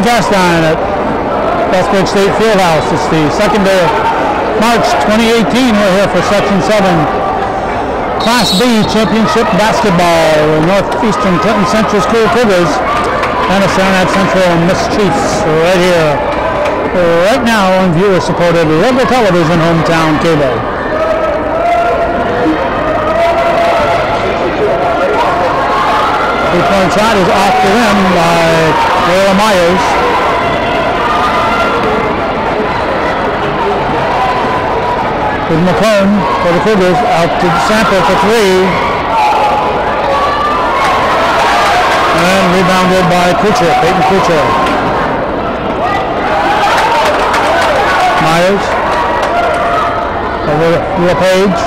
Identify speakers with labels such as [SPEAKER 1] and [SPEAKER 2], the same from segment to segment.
[SPEAKER 1] cast iron at Plattsburgh State Field House. It's the 2nd day of March 2018. We're here for Section 7 Class B Championship Basketball. The Northeastern Clinton Central School Cougars and the Saranac Central Miss Chiefs right here, right now on viewer-supported local television, hometown cable. Three-point shot is off the rim by Taylor Myers. With McComb for the Cougars, out to Sample for three. And rebounded by Kucher, Peyton Kucher. Myers over to LePage.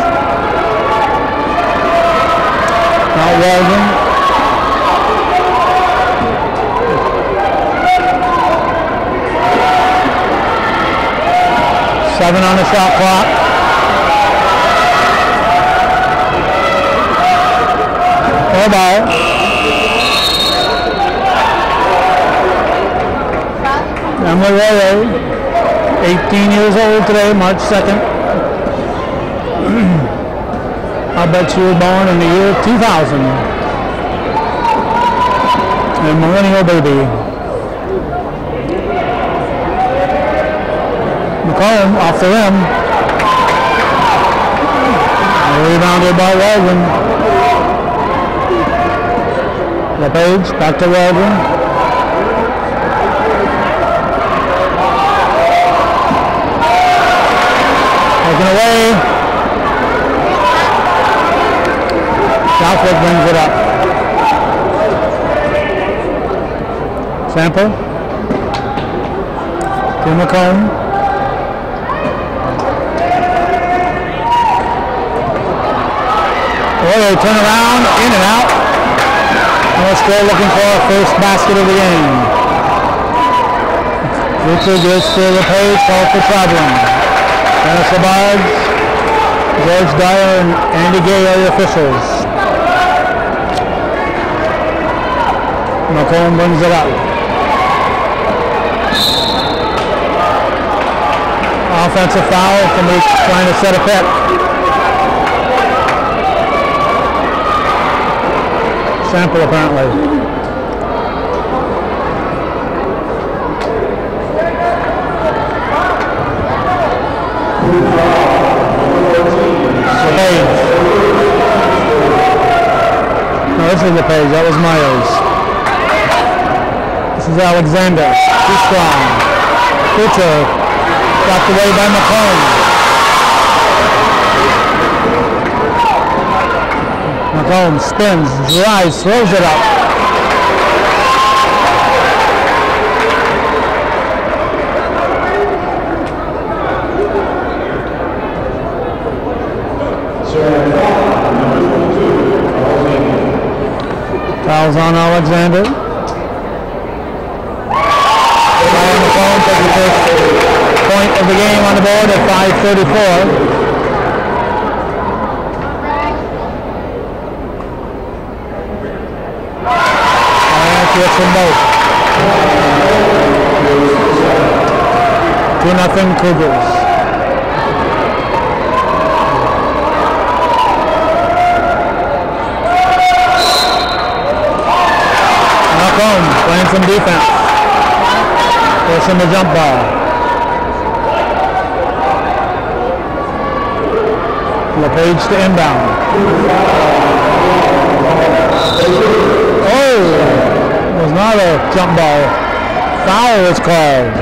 [SPEAKER 1] Now Walden. Seven on the shot clock. Fair ball. Emily Royer, 18 years old today, March 2nd. I bet she was born in the year 2000. A millennial baby. McComb off the rim. Rebounded by Waldron. LePage back to Waldron. Taken away. Southwick brings it up. Sample. To McComb. They turn around, in and out. And we're still looking for our first basket of the game. Richard gets to the page, called for traveling. Dennis Labarge, George Dyer, and Andy Gay are the officials. McComb brings it up. Offensive foul, somebody's trying to set a pick. Sample apparently. Page. No, this is the page. That was Myers. This is Alexander. Too strong. Kucher blocked away by McComb. McComb spins, drives, throws it up. Fouls on Alexander. McComb takes the first point of the game on the board at 5:34. Gets them both. 2-0 Cougars. McComb playing some defense. Forcing the jump ball. LePage to inbound. Oh! Was not a jump ball. Foul is called.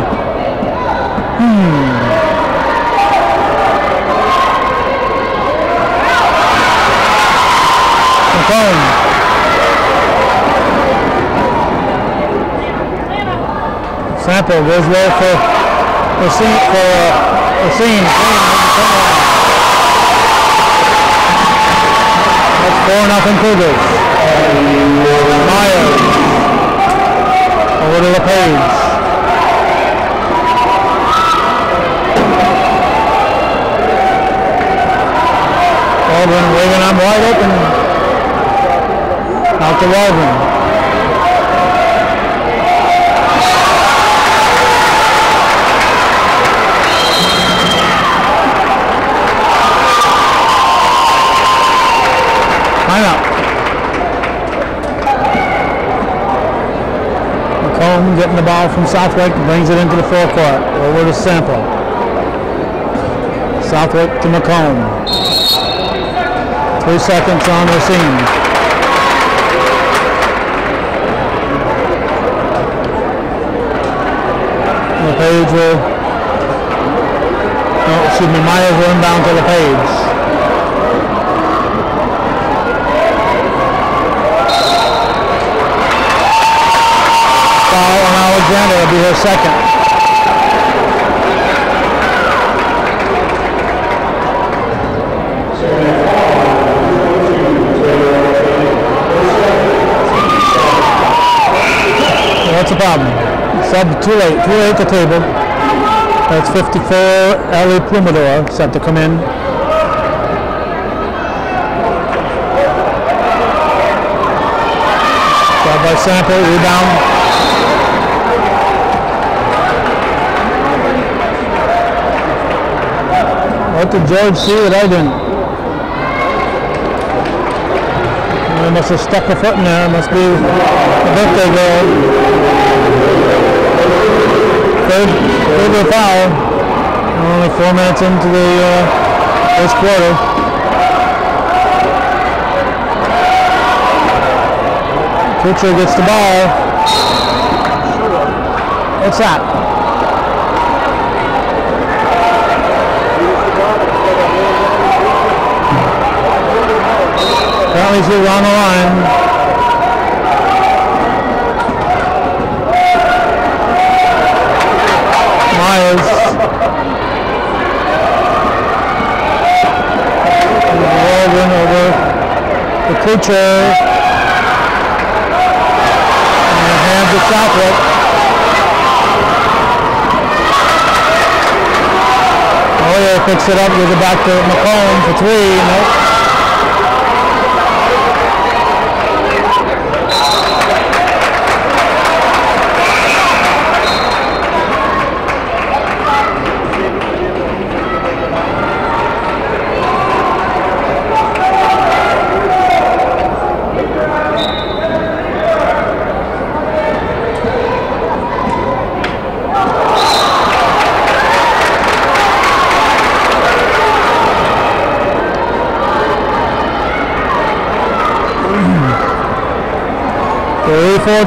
[SPEAKER 1] McComb. Sample goes there for the scene. That's 4-0 Cougars. Myers. Over to LePage. Waldron waving on wide open. Out to Waldron. getting the ball from Southwick, brings it into the forecourt. Over to Sample. Southwick to McComb. 3 seconds on Racine. LePage will, no, excuse me, Myers will inbound to LePage. Foul on Alexander, will be her second. What's the problem? Sub too late at the table. That's 54, Ellie Plumador set to come in. Shot by Sample, rebound. What did George see that I didn't? They must have stuck a foot in there. Must be the birthday girl. Third foul. Only 4 minutes into the first quarter. Kuchar gets the ball. What's that? Apparently she's on the line. Myers. Walden over the Kuchar. And hands to Southwick. Oh yeah, picks it up, gives it back to McComb for 3. Nope. Three 14. 4-0.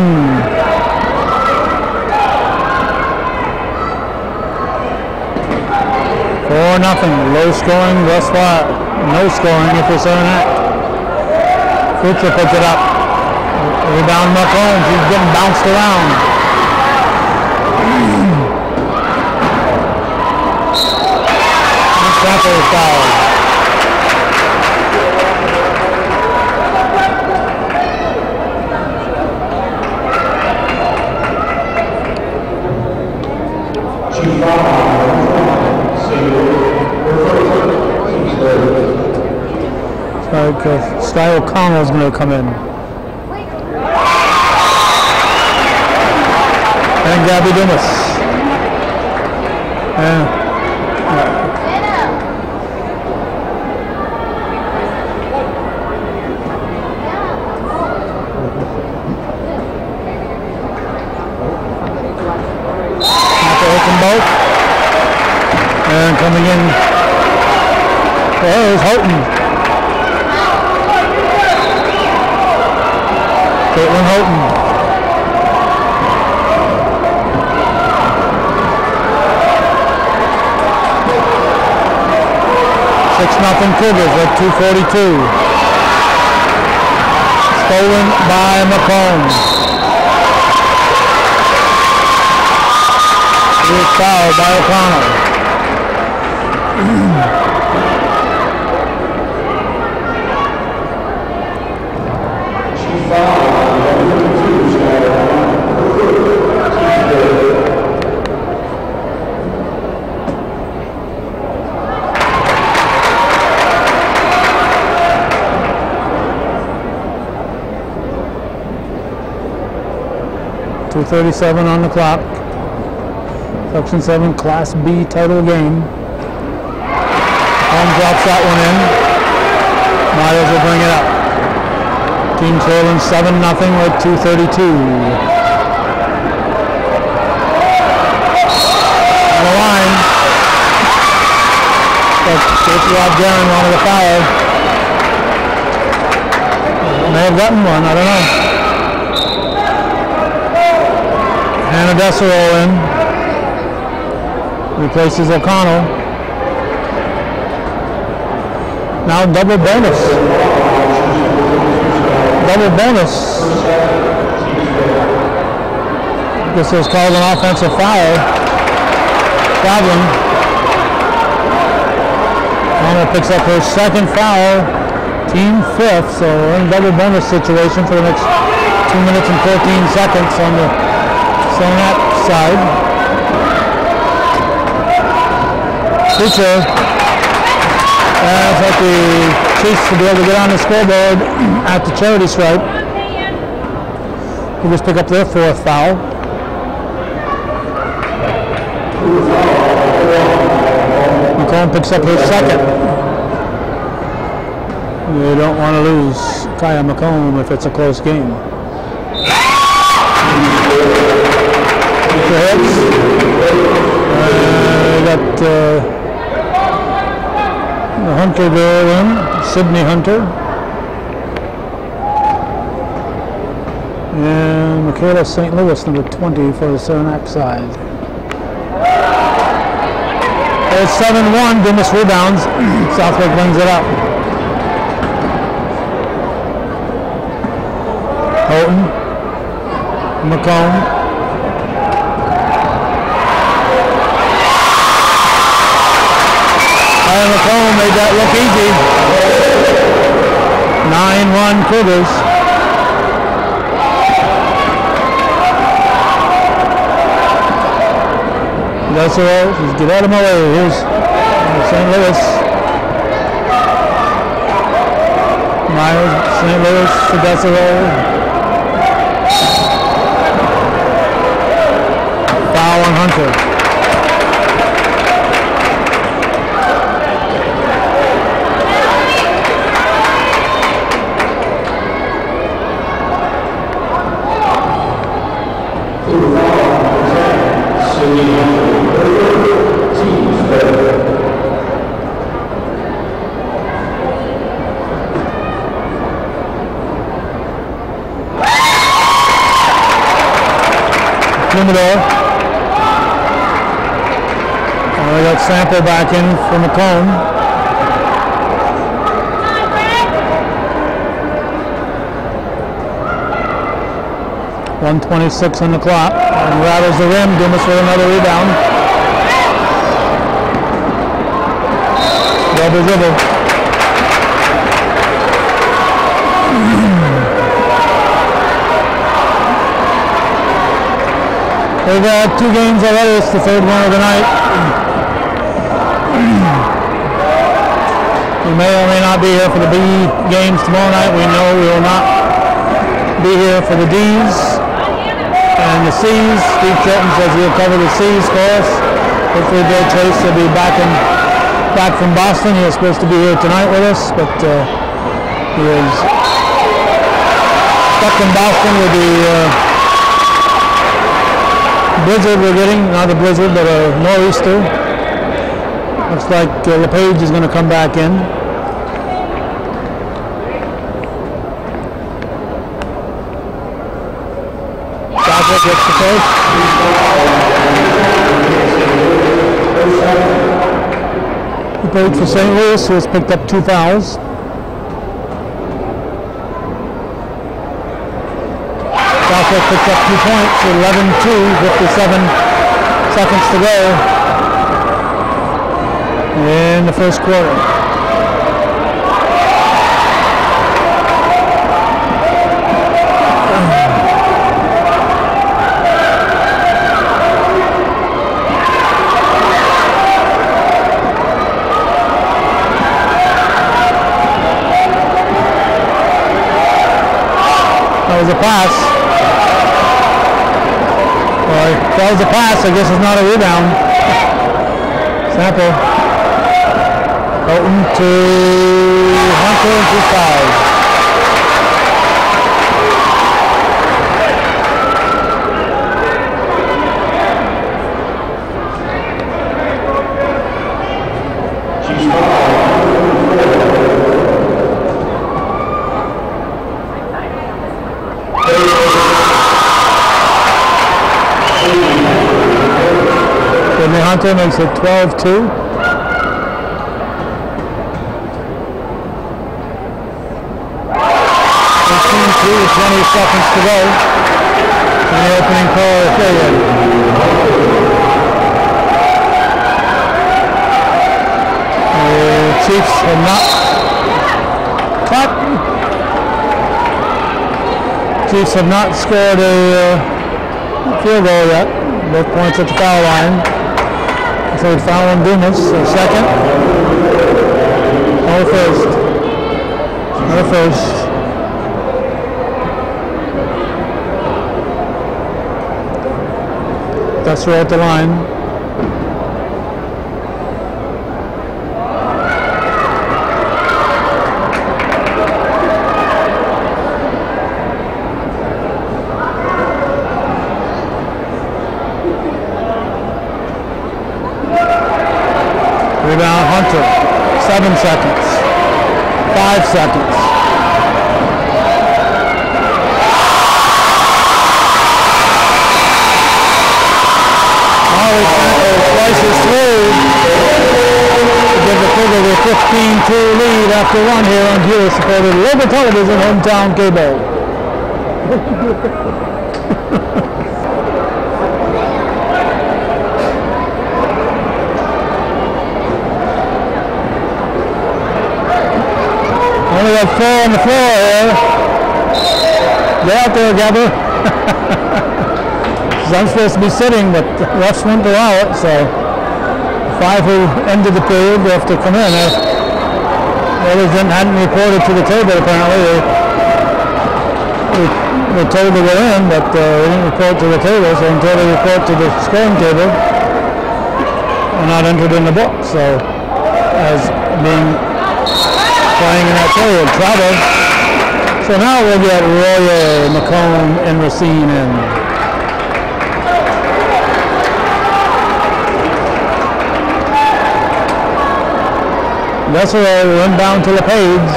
[SPEAKER 1] Low scoring thus far. No scoring if you're Saranac. Kuchar puts it up. Rebound McComb. She's getting bounced around. Sample foul. Sky O'Connell is going to come in. And Gabby Dumas. Both. And coming in, there's Houghton. Caitlin Houghton. Nothing Cougars at 2:42. Stolen by McComb. It's fouled by O'Connell. .237 on the clock. Section 7 Class B title game. Home drops that one in. Myers will bring it up. Team trailing 7-0 with 2:32. Coach Rob Guerin wanted a foul. May have gotten one, I don't know. Hannah Desero in. Replaces O'Connell. Now double bonus. Double bonus. This was called an offensive foul. Problem. O'Connell picks up her second foul. Team fifth, so we're in double bonus situation for the next 2 minutes and 14 seconds on the Saranac side. Teacher like the Chiefs to be able to get on the scoreboard at the charity stripe. Who just pick up their fourth foul. McComb picks up his second. You don't want to lose Kaya McComb if it's a close game. Hits. Got the Hunter girl in, Sydney Hunter. And Michaela St. Louis, number 20 for the Saranac side. It's 7-1, Dimas rebounds. Southwick brings it up. Houghton, McComb. McComb made that look easy. 9-1 Cougars. Desero, just get out of my way. Here's St. Louis. Myers, St. Louis to Desero. Foul on Hunter. We got Sample back in for McComb. .126 on the clock. And rattles the rim. Dimas with another rebound. Double dribble. They've had 2 games already. It's the third one of the night. We may or may not be here for the B games tomorrow night. We know we will not be here for the D's and the C's. Steve Chilton says he'll cover the C's for us. Hopefully Bill Chase will be back from Boston. He was supposed to be here tonight with us, but he is stuck in Boston with the blizzard we're getting. Not a blizzard, but a nor'easter. Looks like LePage is going to come back in. Southwick gets the first. LePage for St. Louis, who has picked up 2 fouls. Southwick picks up 2 points, 11-2, 57 seconds to go in the first quarter. That was a pass. That was a pass, I guess it's not a rebound. Sample. Houghton to Hunter to 5. She's Hunter makes it 12-2. 20 seconds to go in the opening period. The Chiefs have not scored a field goal yet. Both points at the foul line. So foul on Dumas, a second. No first. No first. That's right at the line. Rebound Hunter. 7 seconds. 5 seconds. Slices through to give the Cougars a 15-2 lead after one here on viewer-supported local television, Hometown Cable. Only got 4 on the floor here. Get out there, Gabber. I'm supposed to be sitting, but the refs wouldn't allow it, so the 5 who ended the period have to come in. Others hadn't reported to the table, apparently. They were told they were in, but they didn't report to the table, so until they report to the scoring table, they're not entered in the book, so as being playing in that period. Travel. So now we'll get Royer, McComb, and Racine in. That's where we went down to LePage.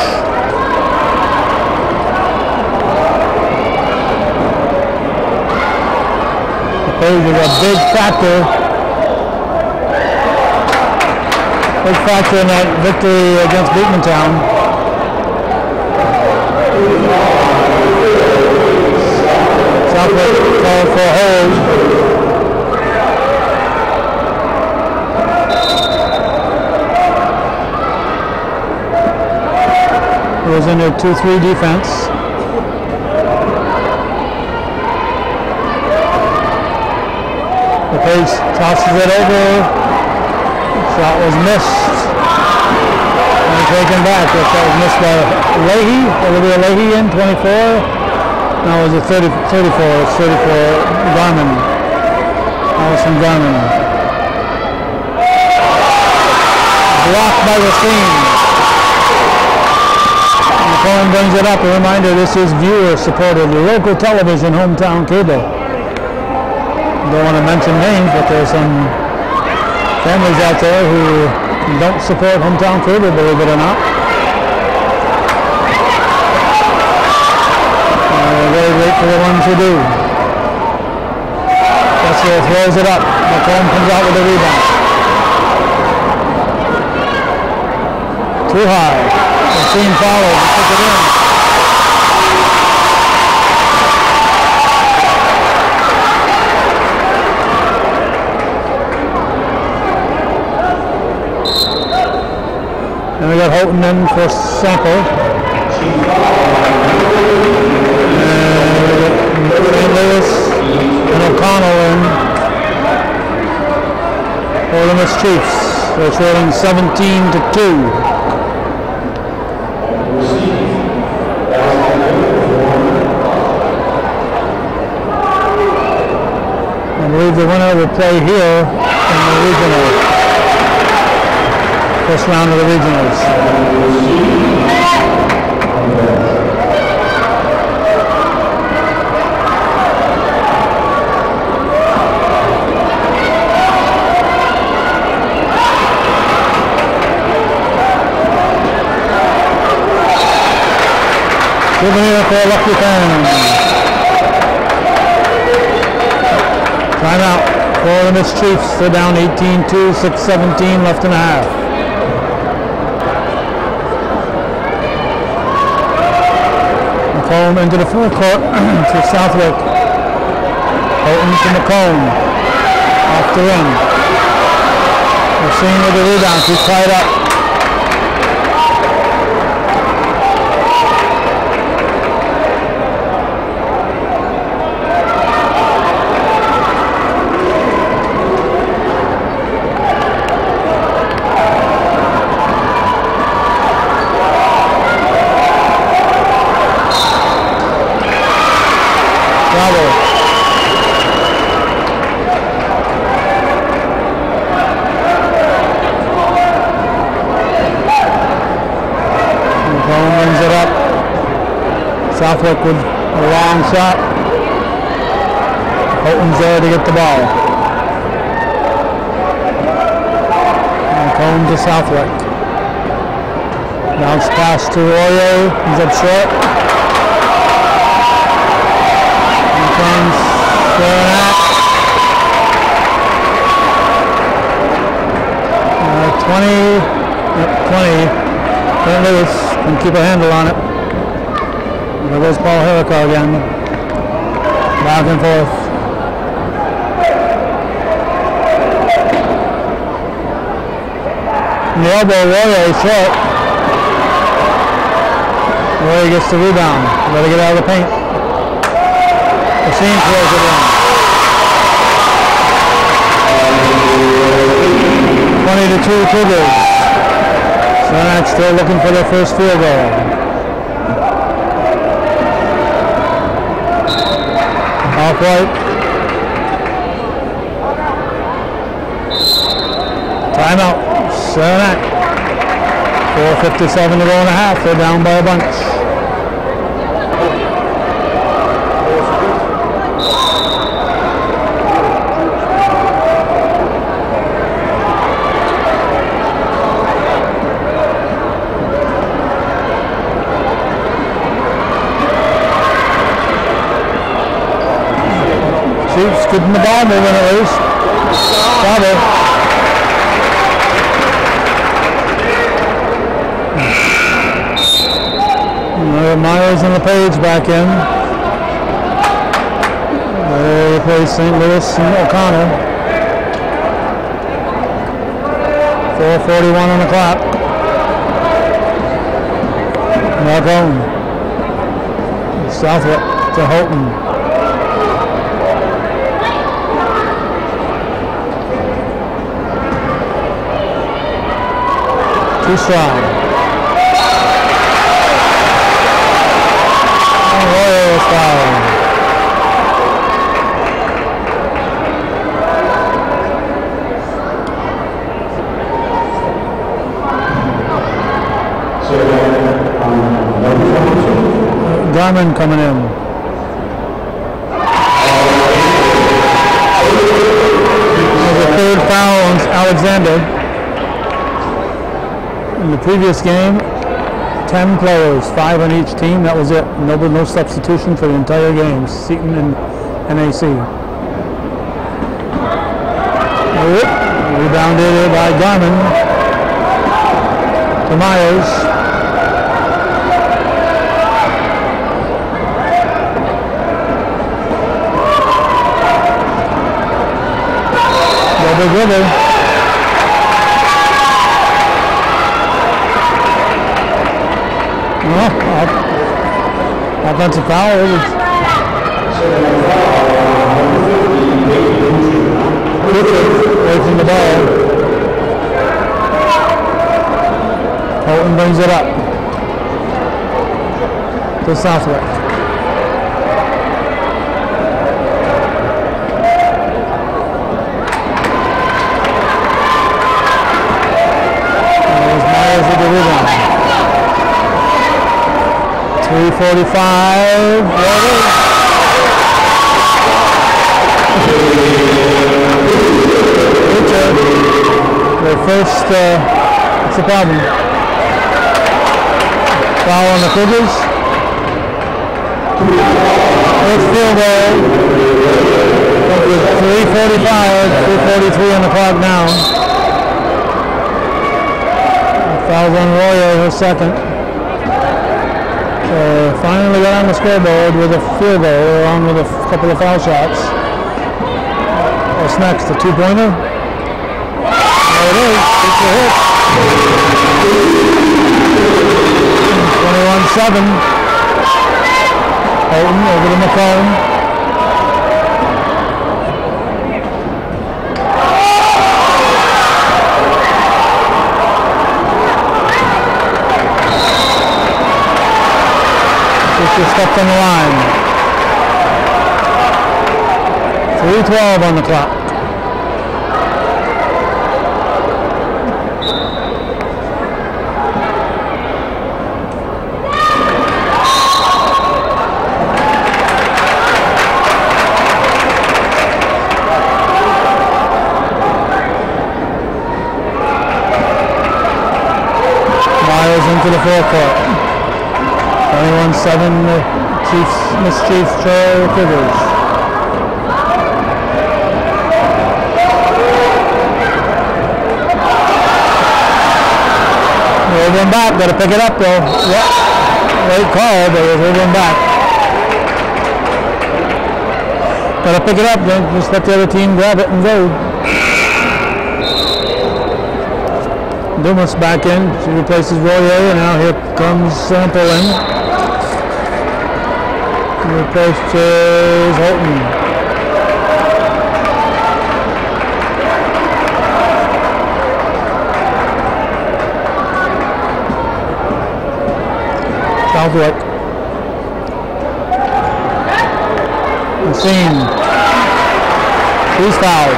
[SPEAKER 1] LePage is a big factor. Big factor in that victory against Beekmantown. Southwick called for a hold. Was in their 2-3 defense. LePage tosses it over. Shot was missed. And taken back. That shot was missed by Leahy. Olivia Leahy in 24. No, it was a 34. It's 34. Garmin. Allison Garmin. Blocked by Racine. McComb brings it up. A reminder, this is viewer-supported local television, Hometown Cable. Don't want to mention names, but there's some families out there who don't support Hometown Cable, believe it or not. We're very grateful for the ones who do. Kessler throws it up. McComb comes out with a rebound. Too high. Racine follows and puts it in. And we got Houghton in for Sample. And St. Louis and O'Connell in for the Miss Chiefs. They're trailing 17-2. I believe the winner will play here in the regional, first round of the regionals. Souvenir for a lucky fan. Timeout. For the Miss Chiefs, they're down 18-2, 6:17 left in a half. McComb into the forecourt to Southwick. Houghton to McComb. Off the rim. Racine with the rebound. He's tied up. Southwick with a long shot. Houghton's there to get the ball. McComb to Southwick. Bounce pass to Royer. He's up short. Here comes Saranac. 20. St. Louis can keep a handle on it. There goes Paul Herrico again. Back and forth. And the elbow, Royer is short. Royer gets the rebound. Let it get out of the paint. Racine throws it in. 20-2 Cougars. Saranac still looking for their first field goal. Off-white. Timeout. Saranac. 4:57 to go and a half. They're down by a bunch. Chiefs getting the ball moving at least. Double. Myers and LePage back in. They replace St. Louis and O'Connor. 4:41 on the clock. Marcone. Southwick to Houghton. Too strong. Royer is fouled. Garmin coming in. There's a third foul on Alexander. In the previous game, 10 players, 5 on each team. That was it. No substitution for the entire game. Seton and NAC. Rebounded by Garmin to Myers. Double dribble. Offensive foul. Away from the ball. Houghton brings it up to Southwick. There's Myers with the rebound. 3:45. Their first, what's the problem? Foul on the Cougars. First field goal from with 3:45, 3:43 on the clock now. Fouls on Royer, her second. So finally got on the scoreboard with a field goal along with a couple of foul shots. What's next? A two-pointer? There it is. It's a hit. 21-7. Holton over to McComb. Just stepped on the line. 3:12 on the clock. Myers into the forecourt. 21-7, Miss Chiefs trail Rivers. Over and back, got to pick it up though. Yep. Late call, but it was over and back. Got to pick it up, then just let the other team grab it and go. Dumas back in, she replaces Royer, and now here comes Sample in. Replaces Holton. Southwick. Machine. He's fouled.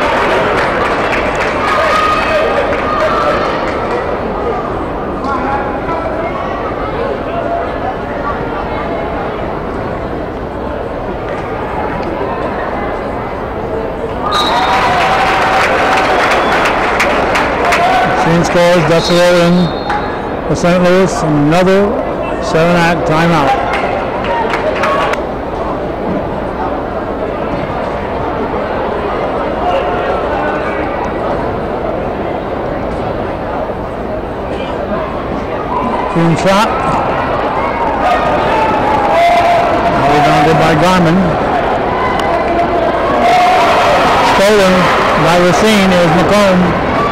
[SPEAKER 1] Scores, Detzler in for St. Louis, another Saranac timeout. Clean shot. Rebounded by Garmin. Stolen by Racine. Here's McComb.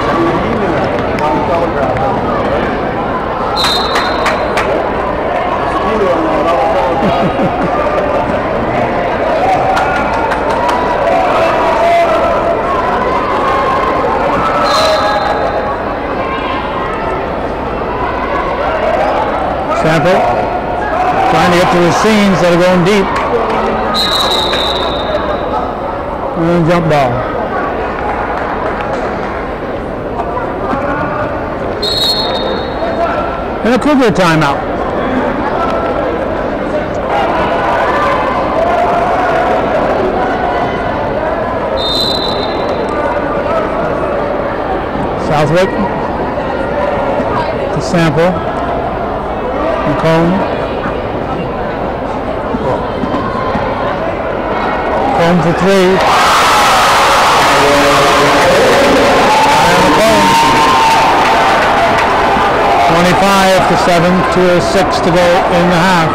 [SPEAKER 1] Sample trying to get to the scenes that are going deep. And jump ball. And a Cougar timeout. Southwick to Sample. McComb. McComb for three. And McComb. 25-7, 2:06 to go in the half.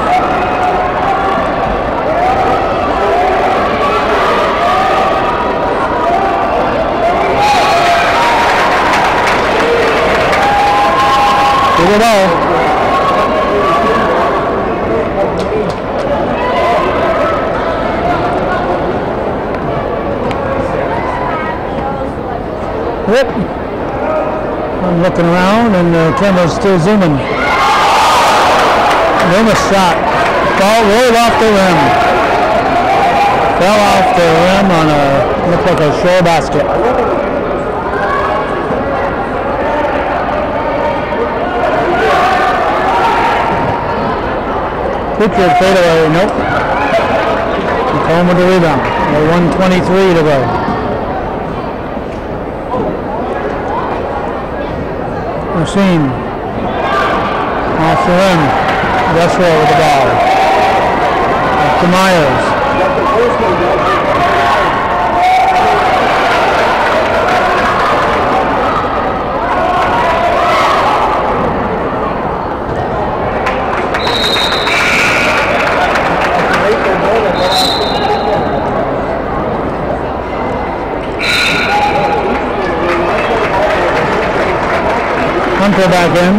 [SPEAKER 1] Good it all. Yep. I'm looking around and the camera's still zooming. Dumas shot. Ball rolled off the rim. Fell off the rim on a, looked like a shore basket. Pritchard fadeaway, nope. McComb with the rebound. 1:23 to go. Machine. Off the rim. Westwell with the ball. Up to Myers. Hunter back in.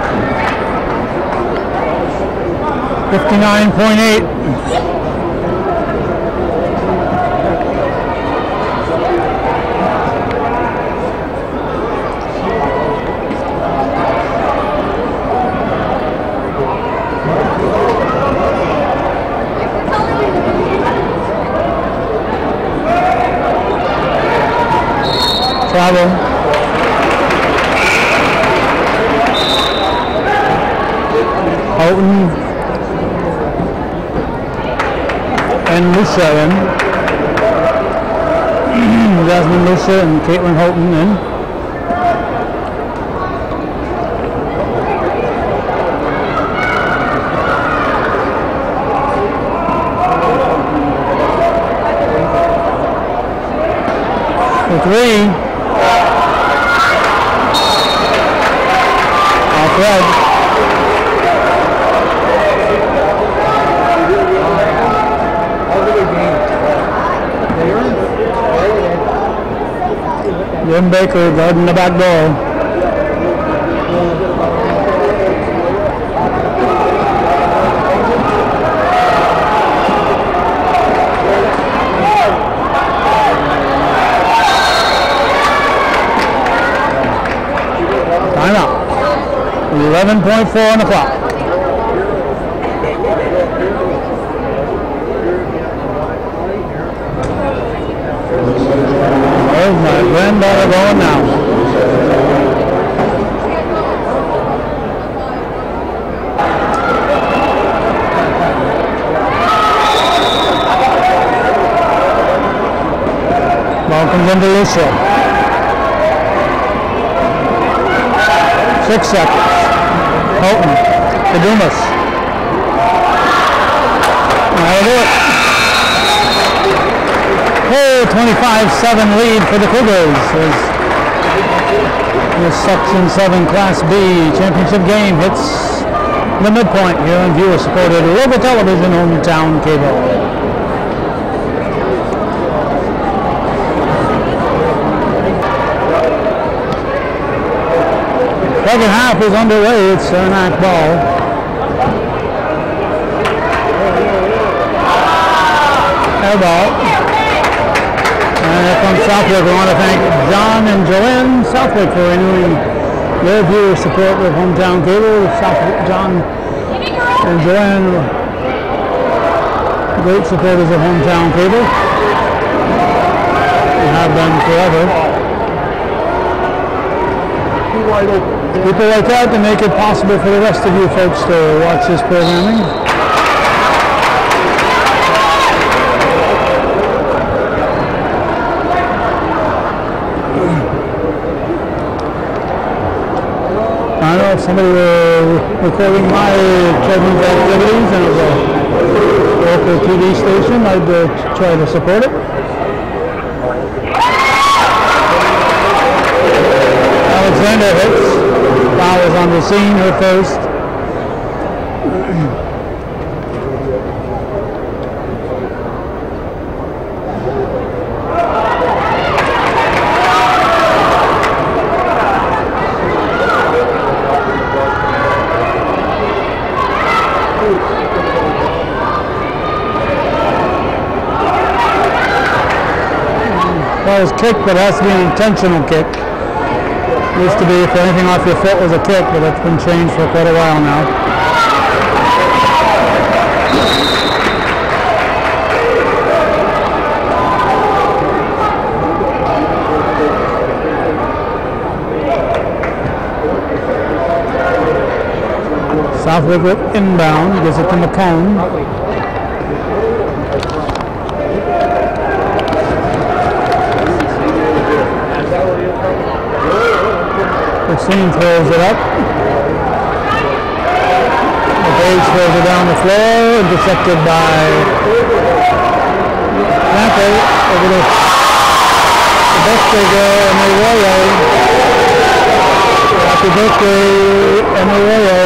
[SPEAKER 1] 59.8. Travel. Houghton and Lucia in. Jasmine Lucia and Caitlin Houghton in. For three. Off red. Jim Baker guarding the back door. Timeout. 11.4 on the clock. There's my granddaughter going now. Ball comes into Lucia. 6 seconds. Houghton to Dumas. That'll do it. Oh, 25-7 lead for the Cougars as this Section 7 Class B championship game hits the midpoint here on viewer-supported local television, Hometown Cable. Second half is underway. It's Saranac ball. Air ball. And here comes Southwick. We want to thank John and Joanne Southwick for renewing their viewer support with Hometown Cable. John and Joanne, great supporters of Hometown Cable. We have been forever. People like that to make it possible for the rest of you folks to watch this programming. I don't know if somebody were recording my children's activities and it was a local TV station, I'd try to support it. Alexander hits. Foul is on the scene, her first. Well, it's kick, but it has to be an intentional kick. Used to be if anything off your foot was a kick, but that's been changed for quite a while now. Southwick with inbound, gives it to McComb. Christine throws it up. McCabe throws it down the floor, intercepted by Franco over the birthday girl, Emily. Happy birthday, Emily.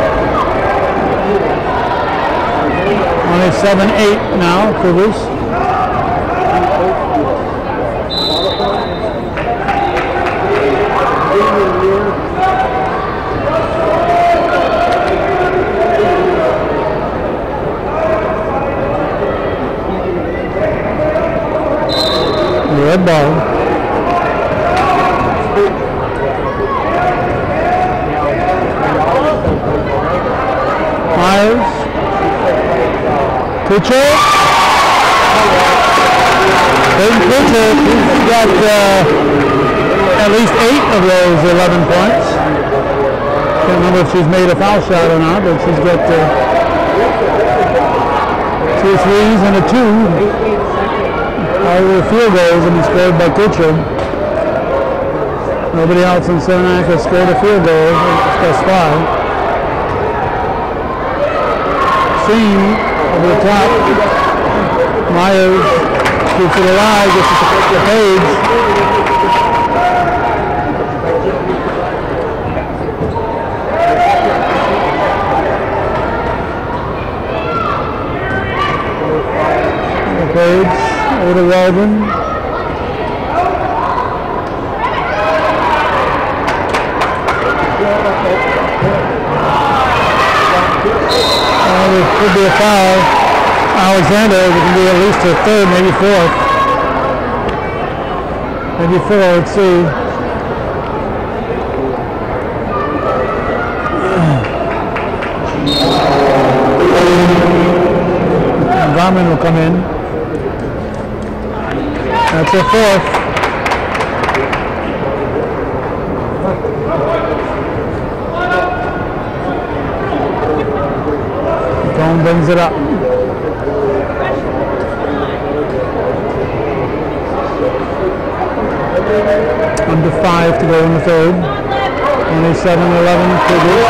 [SPEAKER 1] Only 7-8 now, Cougars. Kutcher. Hayden Kutcher, he's got at least 8 of those 11 points. Can't remember if she's made a foul shot or not, but she's got 2 threes and a 2. All the field goals have been scored by Kutcher. Nobody else in Saranac has scored a field goal thus far. Seam over the top. Myers keeps it alive, gets it to Page. Page over to Weldon. There could be a foul. Alexander, it can be at least a third, maybe fourth. Maybe 4, let's see. Garmin will come in. That's a 4th. Cone brings it up. Under 5 to go in the third. Only 7-11 figures.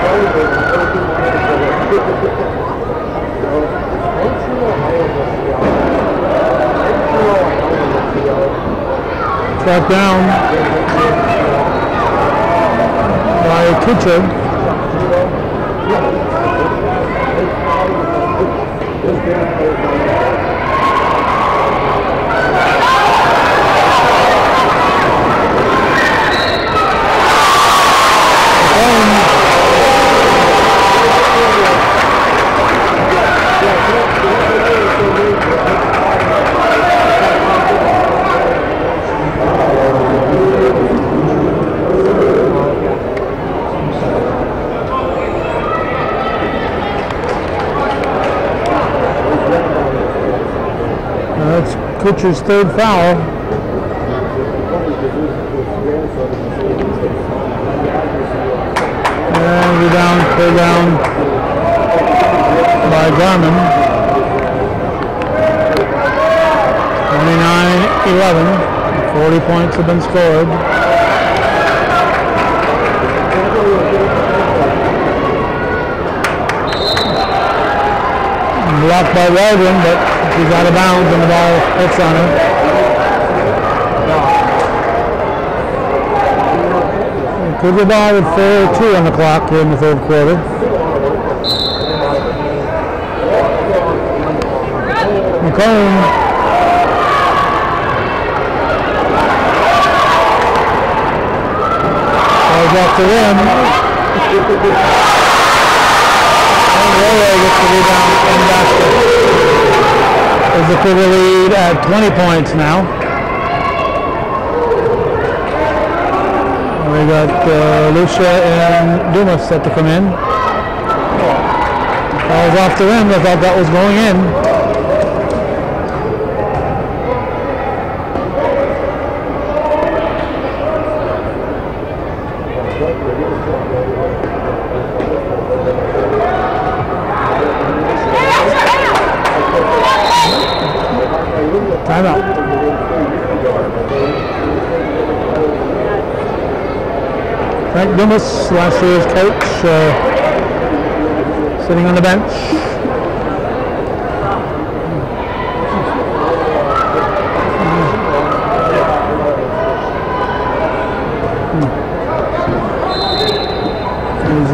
[SPEAKER 1] Trapped down by Kutcher. That's Kutcher's 3rd foul. And rebound, pull down by Garmin. 29-11. 40 points have been scored. Blocked by Weldon, but she's out of bounds and the ball hits on her. Could be ball with 4:02 on the clock here in the 3rd quarter. McComb. Falls off the rim. Royo gets the rebound and basket. There's the Cougar lead at 20 points now. We got Lucia and Dumas set to come in. Falls off the rim. I thought that was going in. Timeout. Frank Dumas, last year's coach, sitting on the bench. He's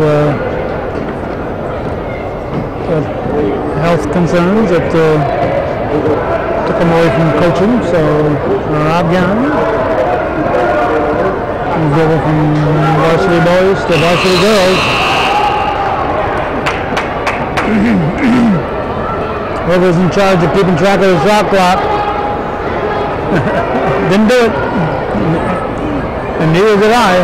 [SPEAKER 1] got health concerns that took him away from coaching, so Rob Gannon moves over from varsity boys to varsity girls. Whoever's in charge of keeping track of the shot clock didn't do it, and neither did I.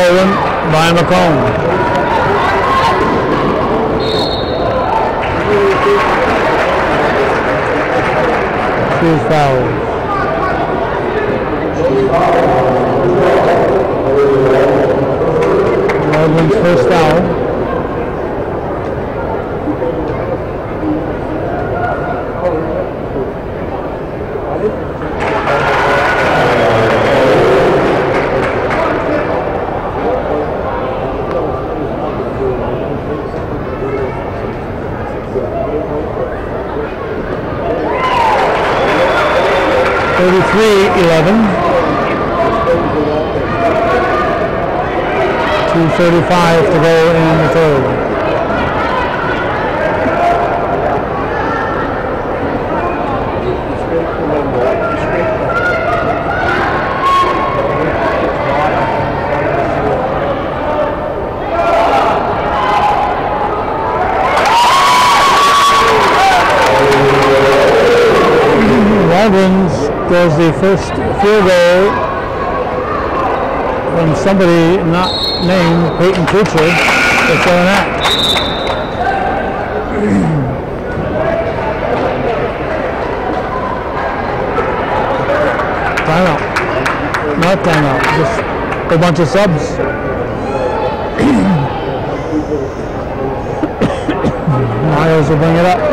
[SPEAKER 1] stolen by McComb. 2 fouls. Loveland's first foul. .235 to go in the third. Ravens does the first field goal from somebody not named Peyton Kuchar for Saranac. Timeout. Not timeout, just a bunch of subs. Miles will bring it up.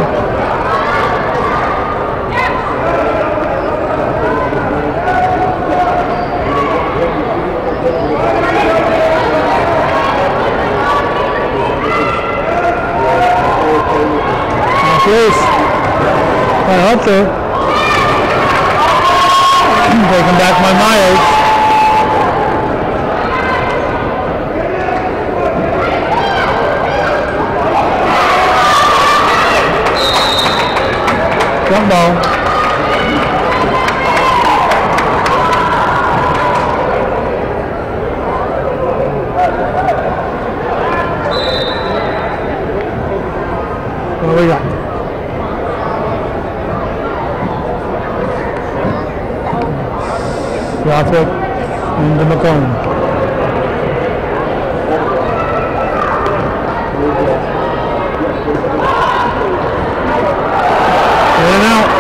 [SPEAKER 1] Please. Right up there. Taking back my Myers. Jump ball. What do we got? Southwick into McComb. In and out.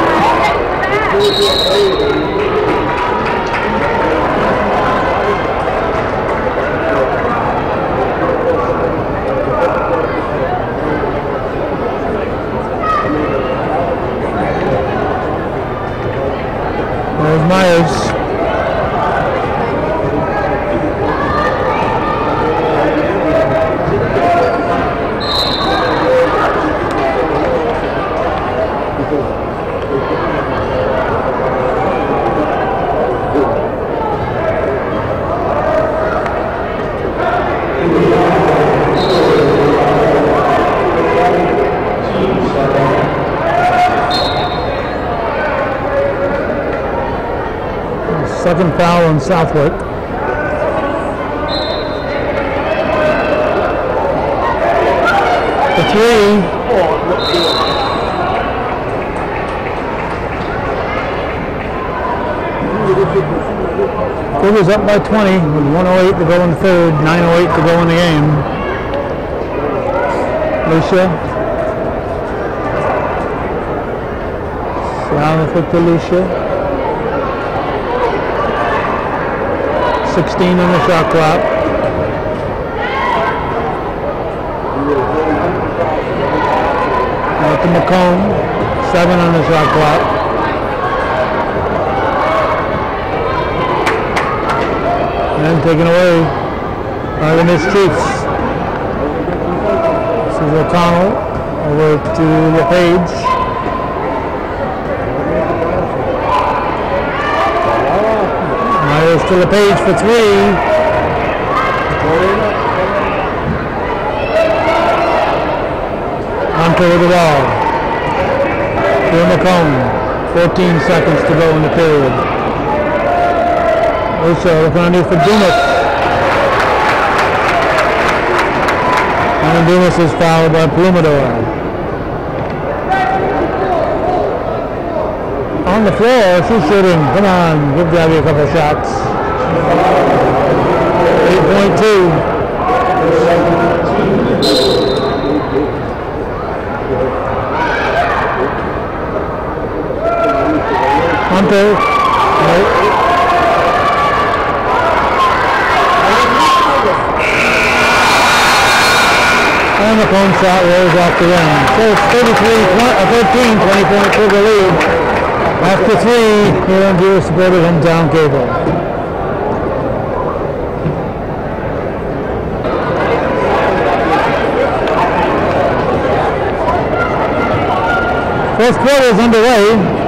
[SPEAKER 1] There's Myers. Second foul on Southwick. The three. Cougars up by 20 with 1:08 to go in the third, 9:08 to go in the game. Lucia. Southwick to Lucia. 16 on the shot clock. Out to McComb, 7 on the shot clock. And taken away by the Miss Chiefs. This is O'Connell over to LePage. Myers to LePage for 3. Onto the wall. To McComb. 14 seconds to go in the period. Also looking underneath for Dumas. And Dumas is fouled by Plumador. On the floor, she's shooting. Come on, give Gabby a couple shots. 8 14.2. Hunter. Nope. And the phone shot rolls off the rim. So it's 13, 20-point Cougar lead. After 3 here on viewer-supported hometown cable. Fourth quarter is underway.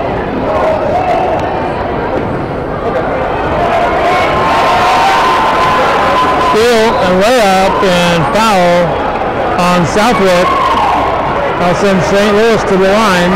[SPEAKER 1] Steal and layup and foul on Southwick. I'll send St. Louis to the line.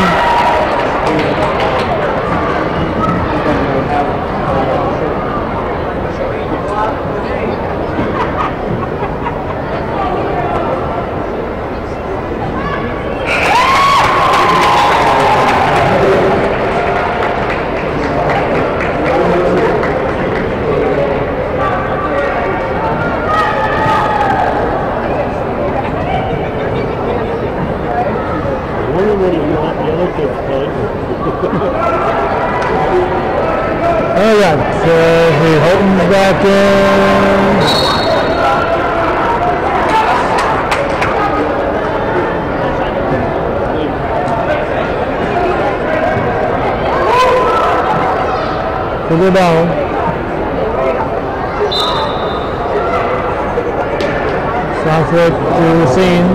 [SPEAKER 1] Holton's back in. To the ball. Southwick to the scene.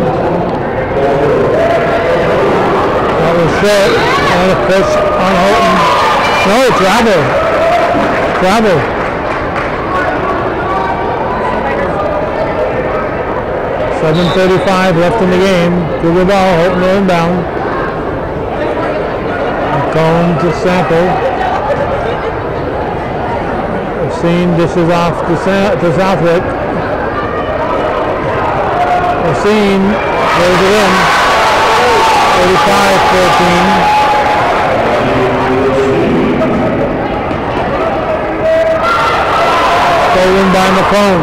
[SPEAKER 1] That was set. And a push on Holton. No, travel. 7:35 left in the game. To the ball, Holton inbound. Cone to Sample. Racine dishes off to Southwick. Racine throws it in. 35-14. Stolen by McComb.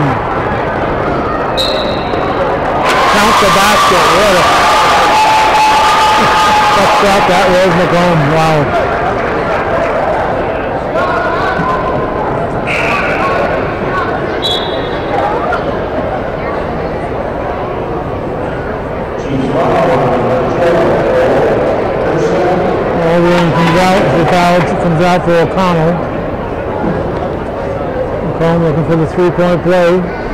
[SPEAKER 1] Count the basket. What a tough shot that was, McComb. Wow. Overeem comes out for O'Connell. McComb looking for the three-point play.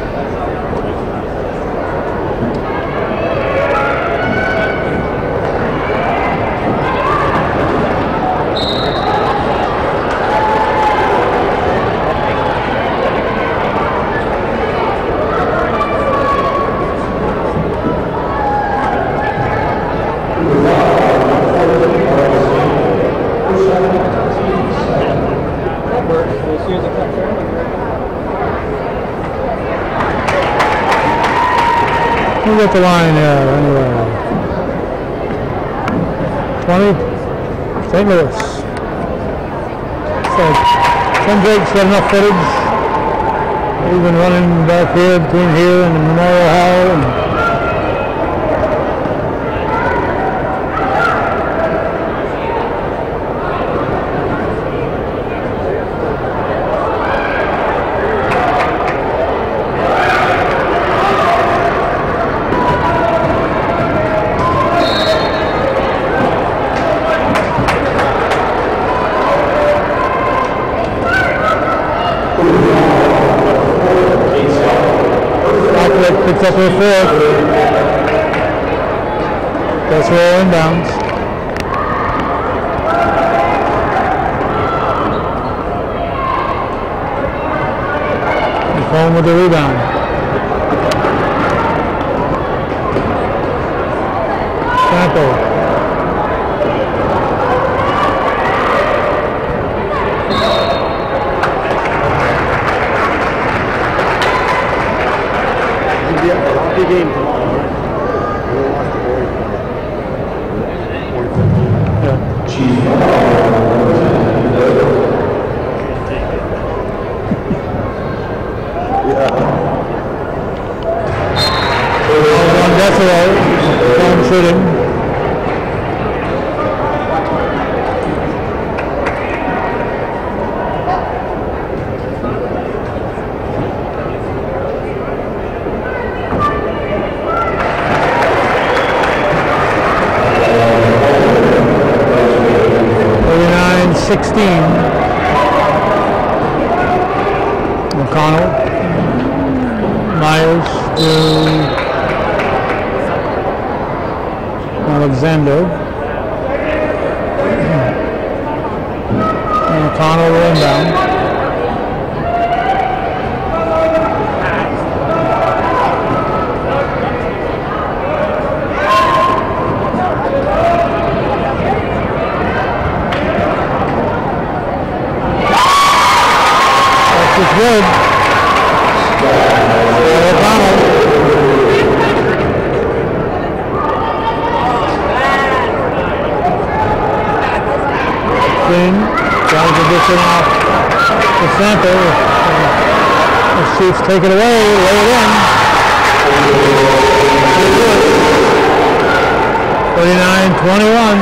[SPEAKER 1] We'll get the line here anyway. 20, St. Louis. So, Tim Drake's got enough footage. We've been running back here between here and the Memorial Hall. And picks up her fourth. That's roll inbounds. Home with the rebound. Sample. Game tomorrow, right? We'll watch the boys. Yeah. shooting. McConnell, Myers to Alexander. McConnell will inbound. That's good. O'Connell. Green tries to get it off the Sample. The Chiefs take it away, lay it in. 49-21.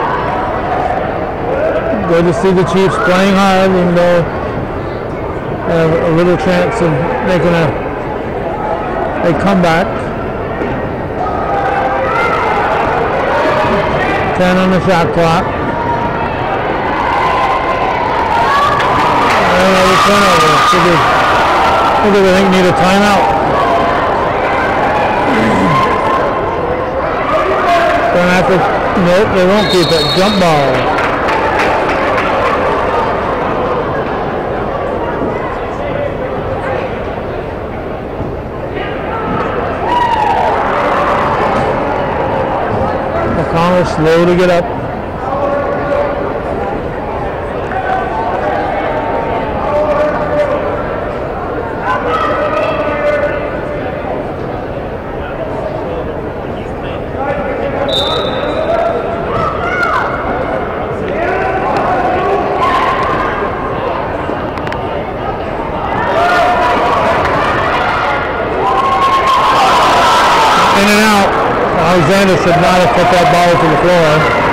[SPEAKER 1] Good to see the Chiefs playing hard, even though have a little chance of making a comeback. 10 on the shot clock. Another turnover. Figure they need a timeout. Nope, they won't keep it. Jump ball. Slow to get up. In and out. Alexander should not have put that ball to the floor.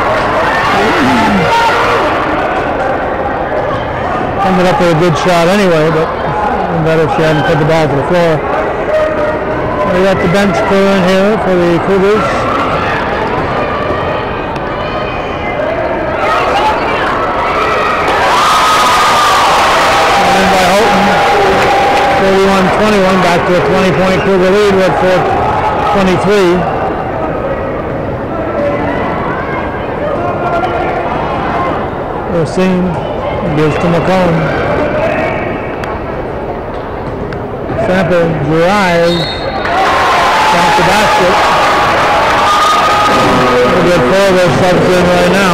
[SPEAKER 1] Ended up with a good shot anyway, but better if she hadn't put the ball to the floor. We got the bench clearing here for the Cougars. And by Houghton, 31-21, back to a 20-point Cougar lead with 4:23. Racine gives to McComb. Sample drives, off the basket. We'll get 4 of those subs in right now.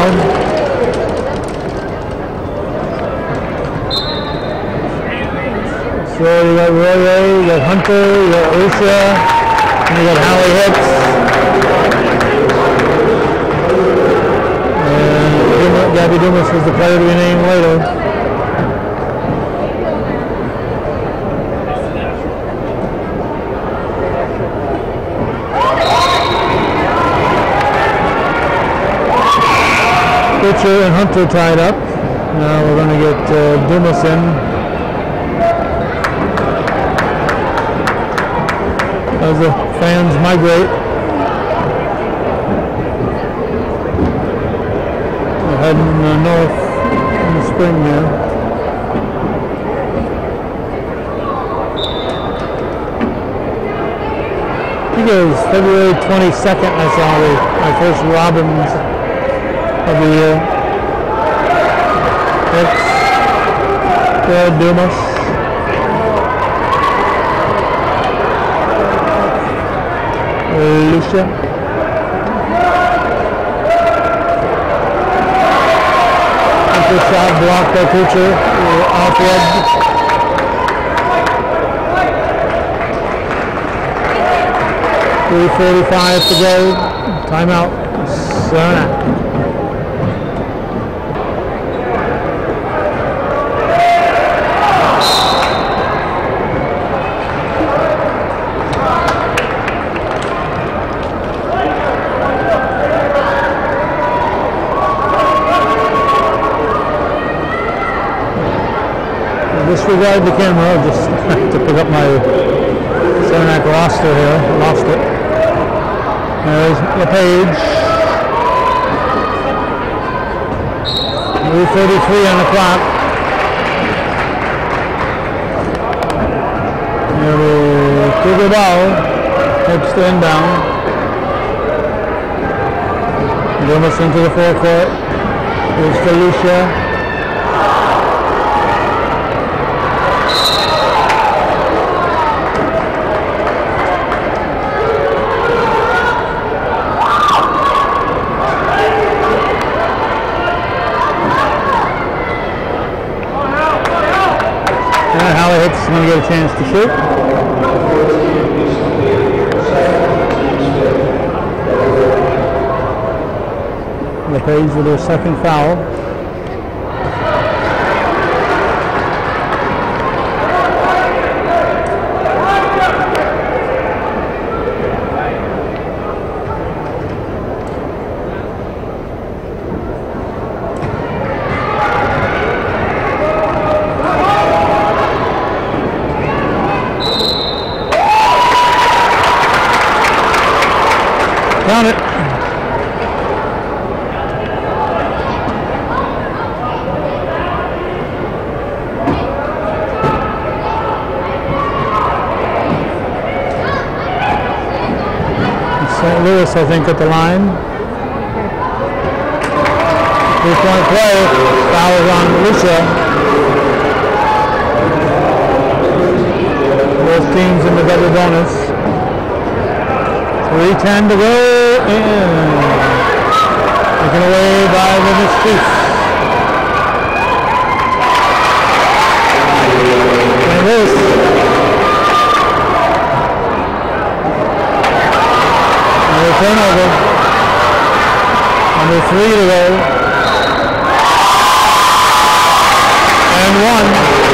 [SPEAKER 1] So you got Royer, you got Hunter, you got Usha, and you got Hallie Hicks. Gabby Dumas was the player to be named later. Pitcher and Hunter tied up. Now we're going to get Dumas in. As the fans migrate. Heading north in the spring here. I think it was February 22nd I saw my first Robins of the year. Hicks, Fred Dumas. Lucia. Shot blocked by Kucher, outward. .345 to go. Timeout. Saranac. Disregard the camera, just to pick up my Saranac roster here. Lost it. There's LePage. 3:33 on the clock. Here we Cougar ball. Takes the inbound. Dumas into the forecourt. Here's Felicia. Hits going to get a chance to shoot. LePage with her second foul. Count it. St. Louis, I think, at the line. 3-point play. Foul is on Lucia. Both teams in the double bonus. 3:10 to go, and taken away by the Mischiefs. And this. Another turnover. Under 3 to go. And 1.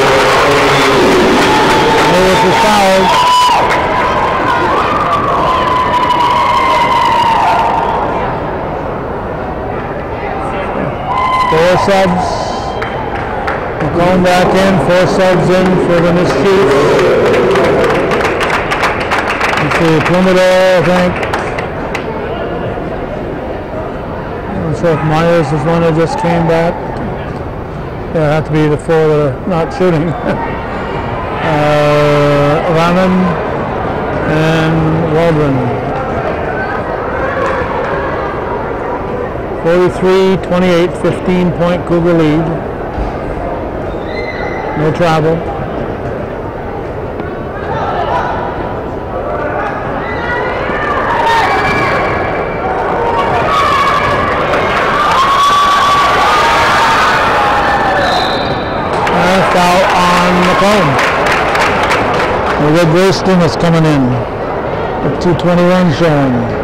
[SPEAKER 1] Lewis is fouled. Four subs. McComb back in. 4 subs in for the Mischiefs. Let's see, Plumidor, I think. I'm not sure if Myers is one that just came back. Yeah, it have to be the 4 that are not shooting. Raman and Waldron. 43-28, 15-point Cougar lead. No travel. Foul on McComb. The red Grace Dumas coming in. At 2:21 showing.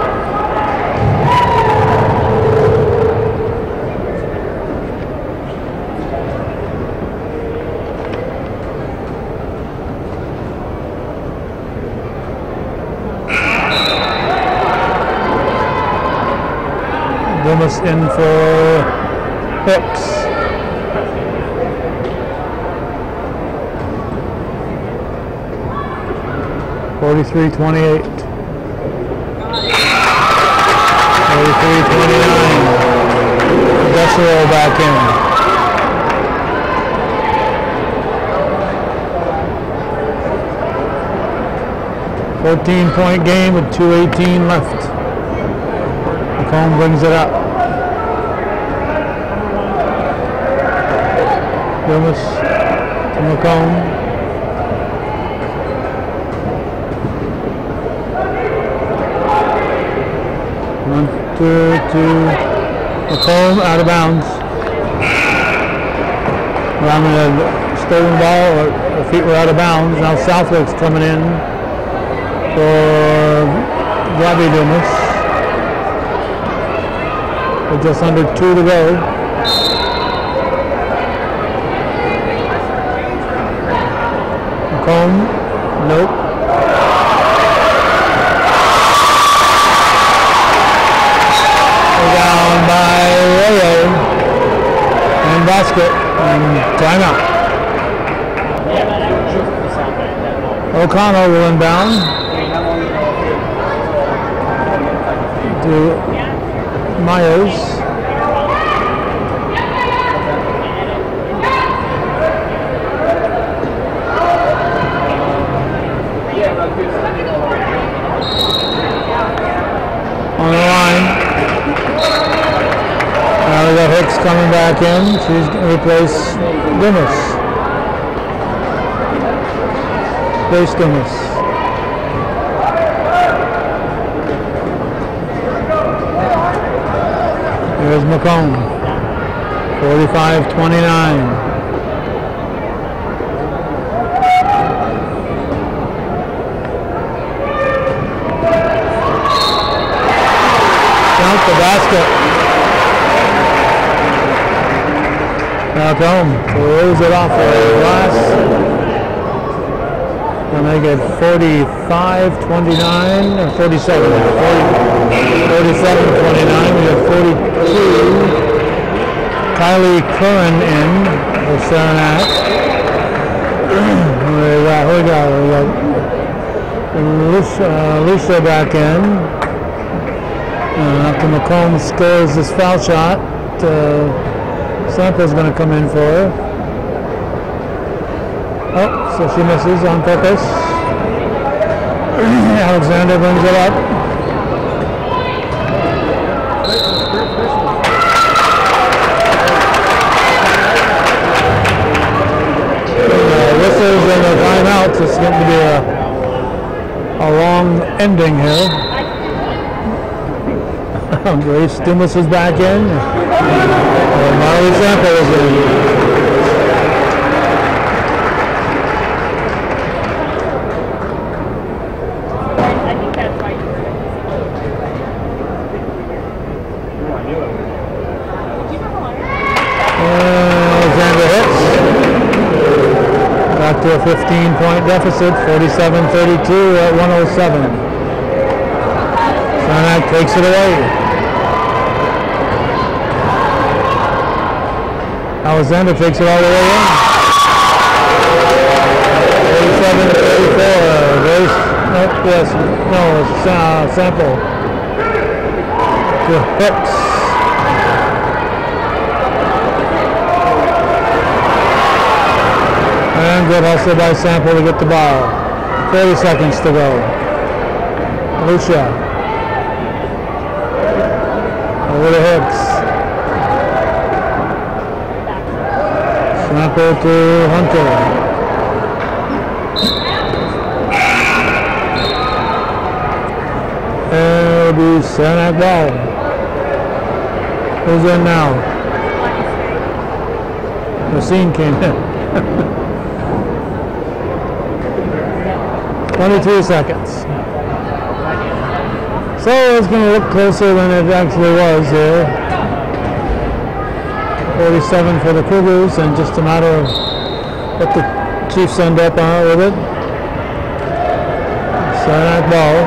[SPEAKER 1] Dumas in for Hicks. (43-28). 43-29. Desereau back in. 14-point game with 2:18 left. McComb brings it up. Dumas to McComb. To McComb, out of bounds. Rahman had stolen ball, or the feet were out of bounds. Now Southwick's coming in for Gabby Dumas. With just under 2 to go. McComb, nope. Down by Royo, and basket, and timeout. O'Connell will inbound to Myers. On the line. Now we got Hicks coming back in. She's going to replace Dumas. Grace Dumas. Here's McComb. 45-29. The basket. Now home. Throws it off the glass. And they get 45-29 or 47. 47-29. We have 42. Kylie Curran in for Saranac. We got Lucia back in. After McComb scores this foul shot, Sample's going to come in for her. Oh, so she misses on purpose. Alexander brings it up. Whistles and the timeouts. It's going to be a long ending here. Grace Dumas is back in. Marley Sample is in.
[SPEAKER 2] I think that's right.
[SPEAKER 1] Alexander hits. Back to a 15-point deficit, 47-32 at 107. Saranac takes it away. Alexander takes it all the way in. 47-34. Grace, Sample to Hicks. And good hustle by Sample to get the ball. 30 seconds to go. Lucia. Over to Hicks. Sample to Hunter. It'll be Saranac ball. Who's in now? Racine came in. 22 seconds. So it's going to look closer than it actually was here. 47 for the Cougars, and just a matter of what the Chiefs end up on with it. Saranac ball.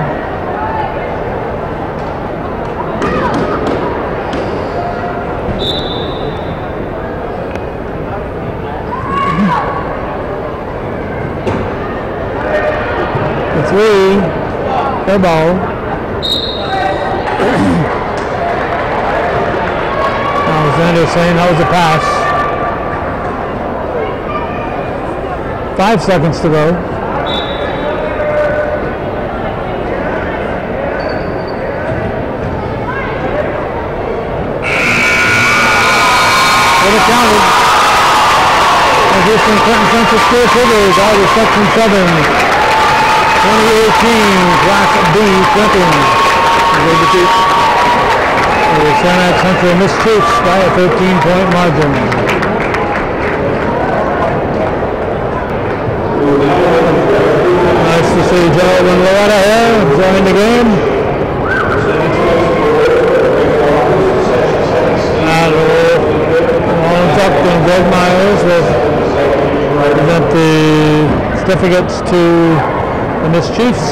[SPEAKER 1] The three, their ball. Alexander saying that was a pass. 5 seconds to go. What a counted. Houston Clinton Central School Cougars out of Section 7. 2018 Class B champions. Saranac Central missed Chiefs by a 13-point margin. Nice to see Joe and Loretta here joining the game. Long Tuck and Greg Myers will present the certificates to the Miss Chiefs.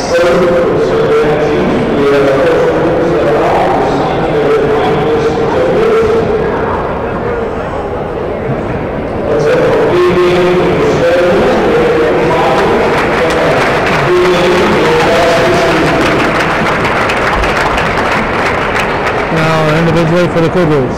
[SPEAKER 1] way for the Cougars.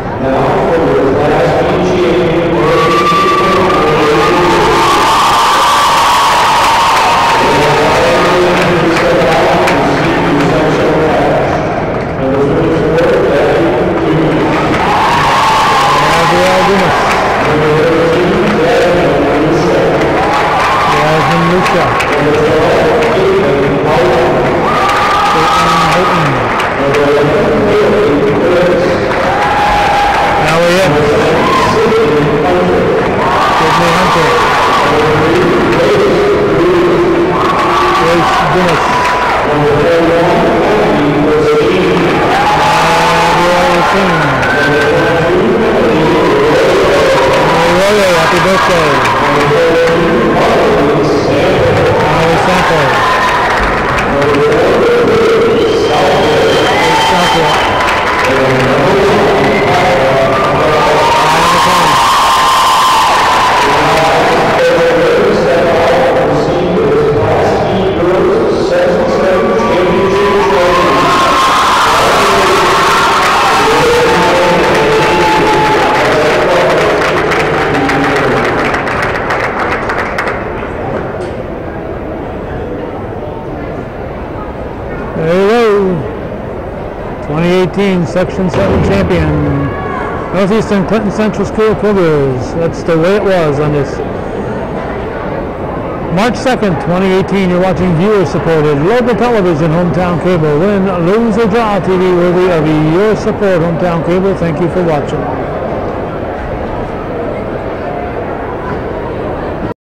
[SPEAKER 1] Section 7 champion, Northeastern Clinton Central School Cougars. That's the way it was on this March 2nd, 2018. You're watching viewer-supported local television, hometown cable. Win, lose, or draw TV worthy of your support, hometown cable. Thank you for watching.